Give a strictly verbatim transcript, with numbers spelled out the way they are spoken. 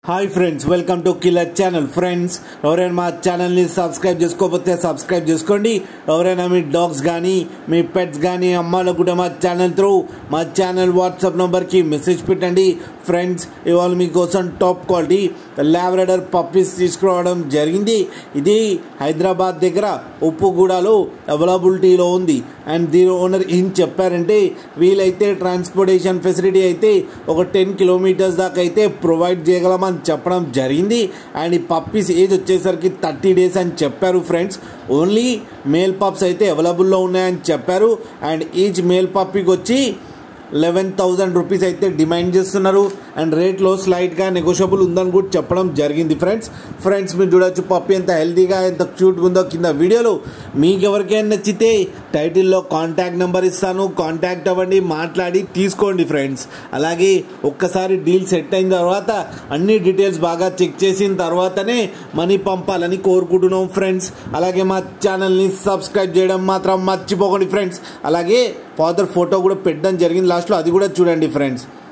Hi friends, welcome to killer channel. Friends, ఎవరైనా మా ఛానల్ని సబ్స్క్రైబ్ చేసుకోకపోతే సబ్స్క్రైబ్ చేసుకోండి. ఎవరైనా మీ డాగ్స్ కానీ మీ పెట్స్ కానీ అమ్మాయిలకు కూడా మా ఛానల్ త్రూ మా ఛానల్ వాట్సాప్ నెంబర్కి మెసేజ్ పెట్టండి. ఫ్రెండ్స్, ఇవాళ మీకోసం టాప్ క్వాలిటీ లాబ్రడార్ పప్పీస్ తీసుకురావడం జరిగింది. ఇది హైదరాబాద్ దగ్గర ఉప్పుగూడలో అవైలబిలిటీలో ఉంది. అండ్ దీని ఓనర్ ఏం చెప్పారంటే, వీలైతే ట్రాన్స్పోర్టేషన్ ఫెసిలిటీ అయితే ఒక టెన్ కిలోమీటర్స్ దాకా అయితే ప్రొవైడ్ చేయగలమని చెప్పడం జరిగింది. అండ్ ఈ పప్పీస్ ఏజ్ వచ్చేసరికి థర్టీ డేస్ అని చెప్పారు. ఫ్రెండ్స్, ఓన్లీ మేల్ పప్స్ అయితే అవైలబుల్లో ఉన్నాయని చెప్పారు. అండ్ ఈచ్ మేల్ పప్పీకి వచ్చి లెవెన్ థౌజండ్ రూపీస్ అయితే డిమాండ్ చేస్తున్నారు. అండ్ రేట్లో స్లైట్గా నెగోషియబుల్ ఉందని కూడా చెప్పడం జరిగింది. ఫ్రెండ్స్ ఫ్రెండ్స్ మీరు చూడొచ్చు పప్పి ఎంత హెల్తీగా ఎంత క్యూట్గా ఉందో కింద వీడియోలో. మీకు ఎవరికైనా నచ్చితే టైటిల్లో కాంటాక్ట్ నెంబర్ ఇస్తాను, కాంటాక్ట్ అవ్వండి, మాట్లాడి తీసుకోండి. ఫ్రెండ్స్, అలాగే ఒక్కసారి డీల్ సెట్ అయిన తర్వాత అన్ని డీటెయిల్స్ బాగా చెక్ చేసిన తర్వాతనే మనీ పంపాలని కోరుకుంటున్నాం. ఫ్రెండ్స్, అలాగే మా ఛానల్ని సబ్స్క్రైబ్ చేయడం మాత్రం మర్చిపోకండి. ఫ్రెండ్స్, అలాగే ఫాదర్ ఫోటో కూడా పెట్టడం జరిగింది లాస్ట్లో, అది కూడా చూడండి. ఫ్రెండ్స్.